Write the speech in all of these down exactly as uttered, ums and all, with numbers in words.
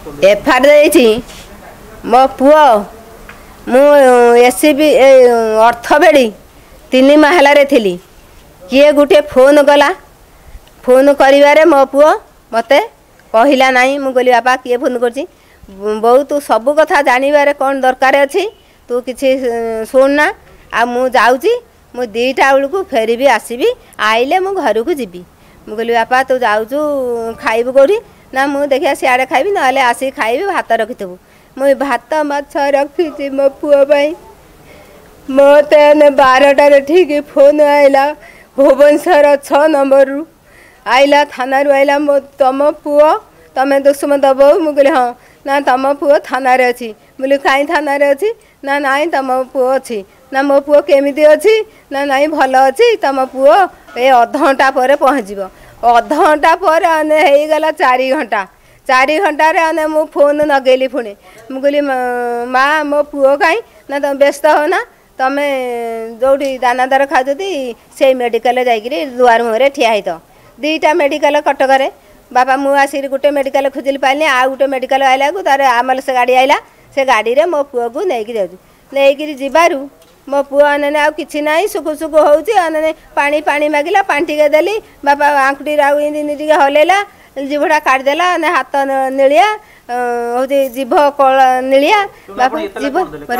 FIR देछि मो पुओ मु एससीबी अर्थ बेड़ी तीन माहलारे थी किए गोटे फोन कला फोन करिवारे मो पुओ मते कहला नहीं मु कहली बापा किए फोन करछि बहुत सब कथा जानिबारे कौन दरकार अच्छी तू किसी शुणना आ मु जाऊँगी मु दीटा बेलू फेर भी आसबि आइले मु घर को जीवी मु कहली बापा तू जाऊँ खाइबू कौटी ना मु देखिया सियाड़े खाइबी ना आसिक खाइबी भात रखिथबू मु भात माछ रखी मो पुओ मत बारटार ठीक फोन आइला भुवनेश्वर छ नंबर रु आइला थाना रु आइला मो तुम पुओ तमें दुष्म दब मुझे हाँ ना तुम पुओ थाना अच्छी बोले कहीं थाना अच्छी ना नाई तुम पुओ अच्छी ना मो पुओ केमिति अच्छी ना नाई भल अच्छी तुम पुओ ए अध घंटा पर पहुँच अध घंटा पर होगला चारि घंटा चारि घंटे अने मु फोन नगेली पुणी मुझे माँ मो पुओ कहीं ना तुम व्यस्त हो ना तमें जो दानादार खाऊती से मेडिकल जाकि दुआर मुहर ठिया हो दीटा मेडिकल कटक बापा मु आसिक गोटे मेडिकल खोजिली पाइली आ गोटे मेडिकल आइला को तार आमल से गाड़ी आइला से गाड़ी रे मो पुओ को लेकिन जाऊँ लेकिन जीवारू मो पुओ अने आ कि ना सुख सुख होने पानी पानी मागिला पानी टिके देली बापा आंकुटी आउ टी हलैला जीभटा काटिदेला अने हाथ नीलिया हूँ जीभ कल नीलिया बापा जीभ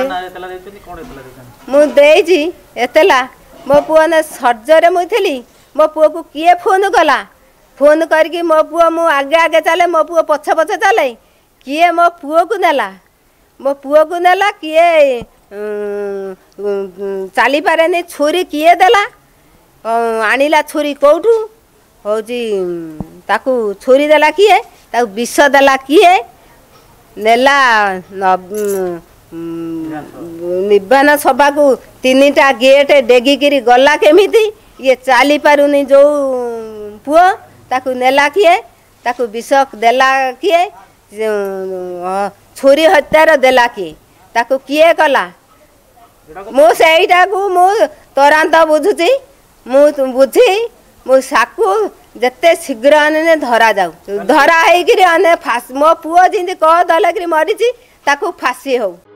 मुझे एतला मो पुओ ने सर्जरे मुझी मो पुओ को किए फोन कला फोन करके मो पुओ मु आगे आगे चले मो पुओ पछे पछे चले किए मो पुओ को नेला मो पुओ को नेला किए चली पारे छुरी किए देला आनिला छुरी कौठू हूँ ताकू छुरी देला किए ताकू विष देला किए नेला निबान सभा को तीन टा गेट डेगिकी गला केमिति ये चली पारुनी जो पुओ ताकू नेला किए ताकू विष देला किए छुरी हत्यार देला किए ताकू किए कला मु सेटा को मु तुरंत बुझुची मु बुझी मु साकू जेते शीघ्र अने धरा जाऊ धरा होकर मो पुओ जी कह दल कि मरीची ताकू फांसी हो।